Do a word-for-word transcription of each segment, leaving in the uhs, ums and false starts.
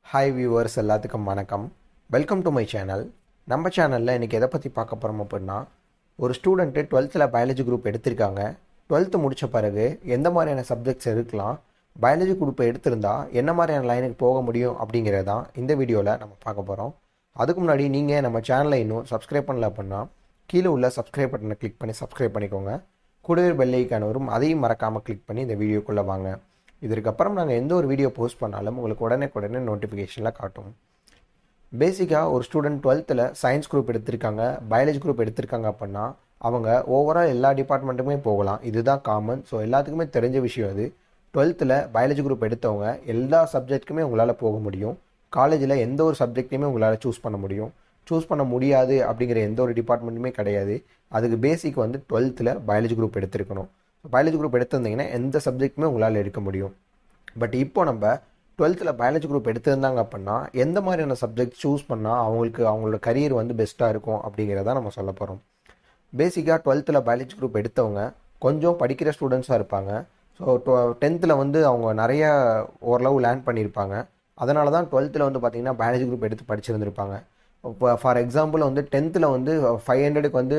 Hi viewers எல்லாத்துக்கும் வணக்கம். Welcome to my channel. நம்ம சேனலில் இன்றைக்கி எதை பற்றி பார்க்க போகிறோம் அப்படின்னா, ஒரு ஸ்டூடெண்ட்டு டுவெல்த்தில் பயாலஜி குரூப் எடுத்திருக்காங்க. டுவெல்த்து முடித்த பிறகு எந்த மாதிரியான சப்ஜெக்ட்ஸ் எடுக்கலாம், பயாலஜி குரூப்பை எடுத்திருந்தா என்ன மாதிரியான லைனுக்கு போக முடியும் அப்படிங்கிறது தான் இந்த வீடியோவில் நம்ம பார்க்க போகிறோம். அதுக்கு முன்னாடி நீங்கள் நம்ம சேனலை இன்னும் சப்ஸ்கிரைப் பண்ணல அப்படின்னா கீழே உள்ள சப்ஸ்கிரைப் பட்டனை கிளிக் பண்ணி சப்ஸ்கிரைப் பண்ணிக்கோங்க. கூடவே பெல் ஐக்கான் வரும், அதையும் மறக்காமல் கிளிக் பண்ணி இந்த வீடியோக்குள்ளே வாங்க. இதற்கப்புறம் நாங்கள் எந்த ஒரு வீடியோ போஸ்ட் பண்ணாலும் உங்களுக்கு உடனே உடனே நோட்டிஃபிகேஷனில் காட்டும். பேசிக்காக ஒரு ஸ்டூடெண்ட் டுவெல்த்தில் சயின்ஸ் குரூப் எடுத்திருக்காங்க, பயாலஜி குரூப் எடுத்திருக்காங்க அப்படின்னா அவங்க ஓவரால் எல்லா டிபார்ட்மெண்ட்டுக்குமே போகலாம். இதுதான் காமன். ஸோ எல்லாத்துக்குமே தெரிஞ்ச விஷயம் அது. டுவெல்த்தில் பயாலஜி குரூப் எடுத்தவங்க எல்லா சப்ஜெக்ட்டுக்குமே உங்களால் போக முடியும். காலேஜில் எந்த ஒரு சப்ஜெக்ட்டையுமே உங்களால் சூஸ் பண்ண முடியும். சூஸ் பண்ண முடியாது அப்படிங்கிற எந்த ஒரு டிபார்ட்மெண்ட்டுமே கிடையாது. அதுக்கு பேசிக் வந்து டுவெல்த்தில் பயாலஜி குரூப் எடுத்திருக்கணும். பயாலஜி குரூப் எடுத்திருந்தீங்கன்னா எந்த சப்ஜெக்ட்டுமே உங்களால் எடுக்க முடியும். பட் இப்போ நம்ம டுவெல்த்தில் பயாலஜி குரூப் எடுத்திருந்தாங்க அப்படின்னா எந்த மாதிரியான சப்ஜெக்ட் சூஸ் பண்ணால் அவங்களுக்கு அவங்களோட கரியர் வந்து பெஸ்ட்டாக இருக்கும் அப்படிங்கிறத நம்ம சொல்ல போகிறோம். பேசிக்காக டுவெல்த்தில் பயாலஜி குரூப் எடுத்தவங்க கொஞ்சம் படிக்கிற ஸ்டூடெண்ட்ஸாக இருப்பாங்க. ஸோ டொ டென்த்தில் வந்து அவங்க நிறைய ஓரளவு லேர்ன் பண்ணியிருப்பாங்க. அதனால தான் டுவெல்த்தில் வந்து பார்த்திங்கன்னா பயாலஜி குரூப் எடுத்து படிச்சிருந்துருப்பாங்க. இப்போ ஃபார் எக்ஸாம்பிள் வந்து டென்த்தில் வந்து ஃபைவ் ஹண்ட்ரடுக்கு வந்து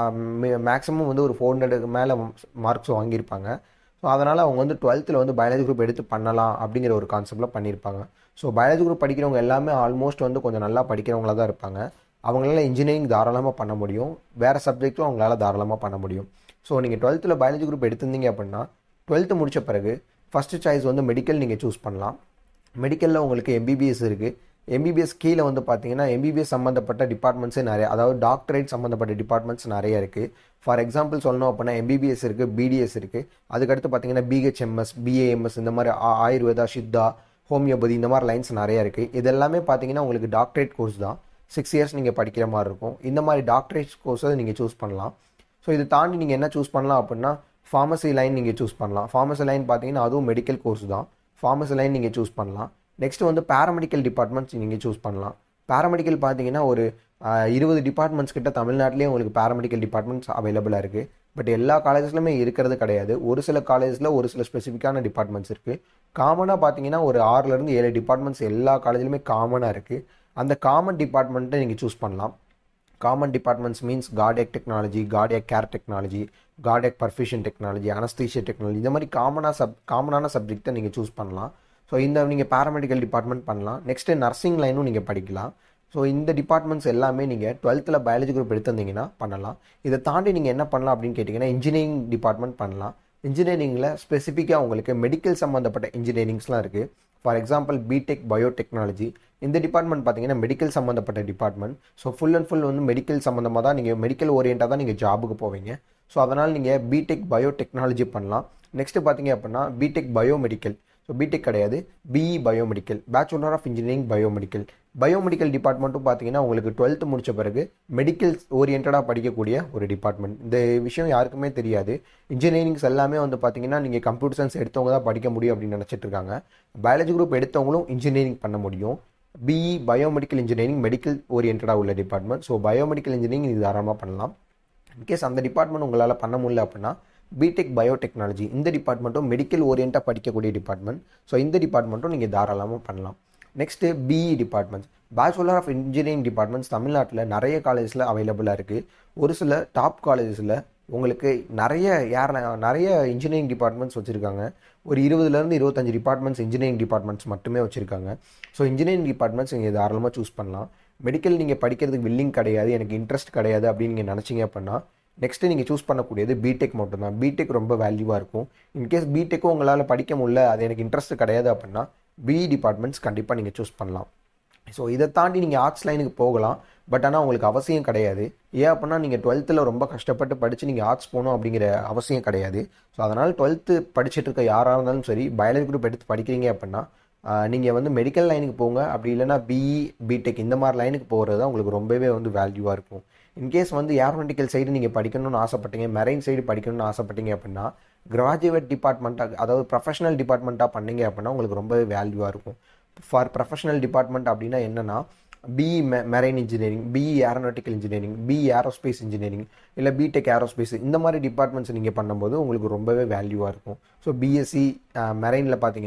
மேக்ஸிமம் வந்து ஒரு ஃபோர் ஹண்ட்ரடுக்கு மேலே மார்க்ஸ் வாங்கியிருப்பாங்க. ஸோ அதனால் அவங்க வந்து டுவெல்த்தில் வந்து பயாலஜி குரூப் எடுத்து பண்ணலாம் அப்படிங்கிற ஒரு கான்செப்டில் பண்ணியிருப்பாங்க. ஸோ பயாலஜி குரூப் படிக்கிறவங்க எல்லாமே ஆல்மோஸ்ட் வந்து கொஞ்சம் நல்லா படிக்கிறவங்களா தான் இருப்பாங்க. அவங்களால இன்ஜினியரிங் தாராளமாக பண்ண முடியும், வேறு சப்ஜெக்ட்டும் அவங்களால தாராளமாக பண்ண முடியும். ஸோ நீங்கள் டுவெல்த்தில் பயாலஜி குரூப் எடுத்திருந்தீங்க அப்படின்னா டுவெல்த்து முடித்த பிறகு ஃபஸ்ட்டு சாய்ஸ் வந்து மெடிக்கல் நீங்கள் சூஸ் பண்ணலாம். மெடிக்கலில் உங்களுக்கு எம்பிபிஎஸ் இருக்குது. எம்பிபிஎஸ் கீழே வந்து பார்த்தீங்கன்னா எம்பிபிஎஸ் சம்மந்தப்பட்ட டிபார்ட்மெண்ட்ஸே நிறைய, அதாவது டாக்டரேட் சம்மந்தப்பட்ட டிபார்ட்மெண்ட்ஸ் நிறைய இருக்குது. ஃபார் எக்ஸாம்பிள் சொல்லணும் அப்படின்னா எம்பிபிஎஸ் இருக்குது, பிடிஎஸ் இருக்குது. அதுக்கடுத்து பார்த்தீங்கன்னா பிஹெச்எம்எஸ், பிஏஎம்எஸ், இந்த மாதிரி ஆயுர்வேதா, சித்தா, ஹோமியோபதி, இந்த மாதிரி லைன்ஸ் நிறையா இருக்குது. இது எல்லாமே பார்த்தீங்கன்னா உங்களுக்கு டாக்டரேட் கோர்ஸ் தான். சிக்ஸ் இயர்ஸ் நீங்கள் படிக்கிற மாதிரி இருக்கும். இந்த மாதிரி டாக்டரேட் கோர்ஸை நீங்கள் சூஸ் பண்ணலாம். ஸோ இதை தாண்டி நீங்கள் என்ன சூஸ் பண்ணலாம் அப்படின்னா ஃபார்மசி லைன் நீங்கள் சூஸ் பண்ணலாம். ஃபார்மசி லைன் பார்த்தீங்கன்னா அதுவும் மெடிக்கல் கோர்ஸ் தான். ஃபார்மசி லைன் நீங்கள் சூஸ் பண்ணலாம். நெக்ஸ்ட் வந்து பேராமெடிக்கல் டிபார்ட்மெண்ட்ஸ் நீங்கள் சூஸ் பண்ணலாம். பேராமெடிக்கல் பார்த்தீங்கன்னா ஒரு இருபது டிபார்ட்மெண்ட்ஸ் கிட்ட தமிழ்நாட்டிலேயே உங்களுக்கு பேராமெடிக்கல் டிபார்ட்மெண்ட்ஸ் அவைலபிளாக இருக்குது. பட் எல்லா காலேஜஸ்லையுமே இருக்கிறது கிடையாது. ஒரு சில காலேஜில் ஒரு சில ஸ்பெசிஃபிக்கான டிபார்ட்மெண்ட்ஸ் இருக்குது. காமனாக பார்த்தீங்கன்னா ஒரு ஆறுலேருந்து ஏழு டிபார்ட்மெண்ட்ஸ் எல்லா காலேஜ்லையுமே காமனாக இருக்குது. அந்த காமன் டிபார்ட்மெண்ட்டை நீங்கள் சூஸ் பண்ணலாம். Common departments means cardiac technology, cardiac care technology, cardiac perfusion technology, anaesthesia technology, இந்த மாதிரி காமனாக சப் காமனான சப்ஜெக்டை நீங்கள் சூஸ் பண்ணலாம். ஸோ இந்த நீங்கள் பேராமெடிக்கல் டிபார்ட்மெண்ட் பண்ணலாம். நெக்ஸ்ட்டு நர்சிங் லைனும் நீங்கள் படிக்கலாம். ஸோ இந்த டிபார்ட்மெண்ட்ஸ் எல்லாமே நீங்கள் டுவெல்த்தில் பயாலஜி குரூப் எடுத்திருந்தீங்கன்னா பண்ணலாம். இதை தாண்டி நீங்கள் என்ன பண்ணலாம் அப்படின்னு கேட்டிங்கன்னா இன்ஜினியரிங் டிபார்ட்மெண்ட் பண்ணலாம். இன்ஜினியரிங்கில் ஸ்பெசிஃபிக்காக உங்களுக்கு மெடிக்கல் சம்மந்தப்பட்ட இன்ஜினியரிங்ஸ்லாம் இருக்குது. ஃபார் எக்ஸாம்பிள் பிடெக் பயோடெக்னாலஜி, இந்த டிபார்ட்மெண்ட் பார்த்தீங்கன்னா மெடிக்கல் சம்மந்தப்பட்ட department. So full and full வந்து மெடிக்கல் சம்மந்தமாக தான், நீங்கள் மெடிக்கல் ஓரியண்டாக தான் நீங்கள் ஜாபுக்கு போவீங்க. ஸோ அதனால் நீங்கள் பிடெக் பயோடெக்னாலஜி பண்ணலாம். நெக்ஸ்ட்டு பார்த்தீங்க அப்படின்னா பிடெக் பயோமெடிக்கல், ஸோ பிடெக் கிடையாது, BE biomedical, bachelor of engineering biomedical. Biomedical டிபார்ட்மெண்ட்டும் பார்த்தீங்கன்னா உங்களுக்கு டுவெல்த்து முடித்த பிறகு மெடிக்கல் ஓரியன்டாக படிக்கக்கூடிய ஒரு டிபார்ட்மெண்ட். இந்த விஷயம் யாருக்குமே தெரியாது. இன்ஜினியரிங்ஸ் எல்லாமே வந்து பார்த்தீங்கன்னா நீங்கள் கம்ப்யூட்டர் சயின்ஸ் எடுத்தவங்க தான் படிக்க முடியும் அப்படின்னு நினச்சிட்டு இருக்காங்க. பயாலஜி குரூப் எடுத்தவங்களும் இன்ஜினியரிங் பண்ண முடியும். பிஇ பயோமெடிக்கல் இன்ஜினியரிங் மெடிக்கல் ஓரியன்டாக உள்ள டிபார்ட்மெண்ட். ஸோ பயோமெடிக்கல் இன்ஜினியரிங் இது தாராளமாக பண்ணலாம். இன்கேஸ் அந்த டிபார்ட்மெண்ட் உங்களால் பண்ண முடியல அப்படின்னா பிடெக் பயோடெக்னாலஜி, இந்த டிபார்ட்மெண்ட்டும் மெடிக்கல் ஓரியண்டாக படிக்கக்கூடிய டிபார்ட்மெண்ட். ஸோ இந்த டிபார்ட்மெண்ட்டும் நீங்கள் தாராளமாக பண்ணலாம். Next BE departments, bachelor of engineering departments தமிழ்நாட்டில் நிறைய காலேஜஸில் அவைலபிளாக இருக்குது. ஒரு சில டாப் காலேஜஸில் உங்களுக்கு நிறைய யார் நிறைய இன்ஜினியரிங் டிபார்ட்மெண்ட்ஸ் வச்சுருக்காங்க. ஒரு இருபதுலேருந்து இருபத்தஞ்சு டிபார்ட்மெண்ட்ஸ் இன்ஜினியரிங் டிபார்ட்மெண்ட்ஸ் மட்டுமே வச்சுருக்காங்க. ஸோ இன்ஜினியரிங் டிபார்ட்மெண்ட்ஸ் நீங்கள் தாராளமாக சூஸ் பண்ணலாம். மெடிக்கல் நீங்கள் படிக்கிறதுக்கு வில்லிங் கிடையாது, எனக்கு இன்ட்ரெஸ்ட் கிடையாது அப்படின்னு நீங்கள் நினச்சிங்க அப்படின்னா நெக்ஸ்ட்டு நீங்கள் சூஸ் பண்ணக்கூடியது பிடெக் மட்டும்தான். பிடெக் ரொம்ப வேல்யூவாக இருக்கும். இன்கேஸ் பிடெக்கும் உங்களால் படிக்க முடியல, அது எனக்கு இன்ட்ரெஸ்ட் கிடையாது அப்படின்னா பிஇ டிபார்ட்மெண்ட்ஸ் கண்டிப்பாக நீங்கள் சூஸ் பண்ணலாம். ஸோ இதை தாண்டி நீங்கள் ஆர்ட்ஸ் லைனுக்கு போகலாம். பட் ஆனால் உங்களுக்கு அவசியம் கிடையாது. ஏன் அப்படின்னா நீங்கள் டுவெல்த்தில் ரொம்ப கஷ்டப்பட்டு படித்து நீங்கள் ஆர்ட்ஸ் போகணும் அப்படிங்கிற அவசியம் கிடையாது. ஸோ அதனால் டுவெல்த்து படிச்சுட்டு இருக்க யாராக இருந்தாலும் சரி, பயாலஜி குரூப் எடுத்து படிக்கிறீங்க அப்படின்னா நீங்கள் வந்து மெடிக்கல் லைனுக்கு போங்க. அப்படி இல்லைனா பிஇ பிடெக் இந்த மாதிரி லைனுக்கு போகிறது தான் உங்களுக்கு ரொம்பவே வந்து வேல்யூவாக இருக்கும். இன்கேஸ் வந்து ஏரோநாட்டிக்கல் சைடு நீங்கள் படிக்கணும்னு ஆசைப்பட்டீங்க, மெரைன் சைடு படிக்கணும்னு ஆசைப்பட்டீங்க அப்படின்னா கிராஜுவேட் டிபார்ட்மெண்ட்டாக, அதாவது ப்ரொஃபஷனல் டிபார்ட்மெண்ட்டாக பண்ணீங்க அப்படின்னா உங்களுக்கு ரொம்பவே வேல்யூவாக இருக்கும். ஃபார் ப்ரொஃபஷனல் டிபார்ட்மெண்ட் அப்படின்னா என்னென்னா பிஇ மெ marine engineering, BE aeronautical engineering, BE aerospace engineering, இல்லை பிடெக் ஏரோஸ்பேஸ், இந்த மாதிரி டிபார்ட்மெண்ட்ஸ் நீங்கள் பண்ணும்போது உங்களுக்கு ரொம்பவே வேல்யூவாக இருக்கும். ஸோ பிஎஸ்சி மெரைனில் பார்த்தீங்கன்னா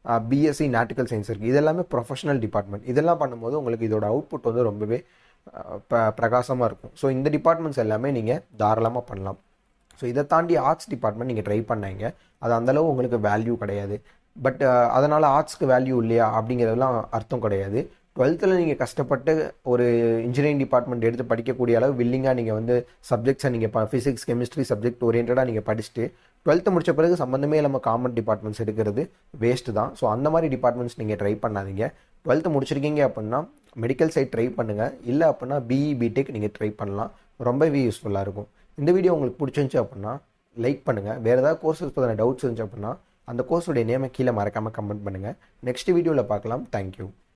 பிஎஸ்சி நாட்டிக்கல் சயின்ஸ் இருக்குது. இதெல்லாமே ப்ரொஃபஷனல் டிபார்ட்மெண்ட். இதெல்லாம் பண்ணும்போது உங்களுக்கு இதோட அவுட்புட் வந்து ரொம்பவே ப பிரகாசமாக இருக்கும். ஸோ இந்த டிபார்ட்மெண்ட்ஸ் எல்லாமே நீங்கள் தாராளமாக பண்ணலாம். ஸோ இதை தாண்டி ஆர்ட்ஸ் டிபார்ட்மெண்ட் நீங்கள் ட்ரை பண்ணாங்க, அது அந்தளவு உங்களுக்கு வேல்யூ கிடையாது. பட் அதனால் ஆர்ட்ஸ்க்கு வேல்யூ இல்லையா அப்படிங்கிறதுலாம் அர்த்தம் கிடையாது. டுவெல்த்தில் நீங்கள் கஷ்டப்பட்டு ஒரு இன்ஜினியரிங் டிபார்ட்மெண்ட் எடுத்து படிக்கக்கூடிய அளவு வில்லிங்காக நீங்கள் வந்து சப்ஜெக்ட்ஸை நீங்கள் இப்போ ஃபிசிக்ஸ் கெமிஸ்ட்ரி சப்ஜெக்ட் ஓரியன்டாக நீங்கள் படிச்சுட்டு டுவெல்த்து முடிச்ச பிறகு சம்மந்தமே நம்ம காமன் டிபார்ட்மெண்ட்ஸ் எடுக்கிறது வேஸ்ட்டு தான். ஸோ அந்த மாதிரி டிபார்ட்மெண்ட்ஸ் நீங்கள் ட்ரை பண்ணாதீங்க. டுவெல்த்து முடிச்சிருக்கீங்க அப்படின்னா மெடிக்கல் சைட் ட்ரை பண்ணுங்கள், இல்லை அப்படின்னா பிஇ பிடெக் நீங்கள் ட்ரை பண்ணலாம். ரொம்பவே யூஸ்ஃபுல்லாக இருக்கும். இந்த வீடியோ உங்களுக்கு பிடிச்சிருந்துச்சி அப்படின்னா லைக் பண்ணுங்கள். வேறு ஏதாவது கோர்ஸஸ் பற்றின டவுட்ஸ் இருந்துச்சு அப்படின்னா அந்த கோர்ஸுடைய நேமை கீழே மறக்காமல் கமெண்ட் பண்ணுங்கள். நெக்ஸ்ட் வீடியோவில் பார்க்கலாம். தேங்க்யூ.